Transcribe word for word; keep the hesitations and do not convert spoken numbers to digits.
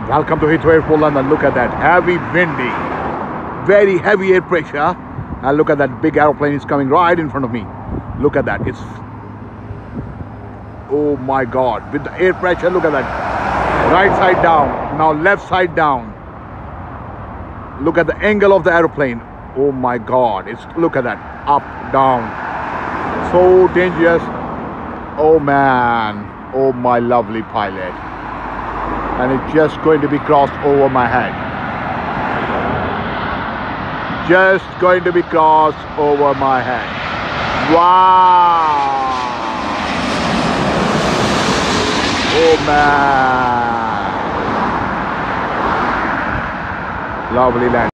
Welcome to Heathrow Airport, London. Look at that, heavy, windy, very heavy air pressure. And look at that, big aeroplane is coming right in front of me. Look at that, it's, oh my God, with the air pressure, look at that. Right side down, now left side down. Look at the angle of the aeroplane. Oh my God, it's, look at that, up, down. So dangerous. Oh man, oh my lovely pilot. And it's just going to be crossed over my head. Just going to be crossed over my head. Wow. Oh man. Lovely land.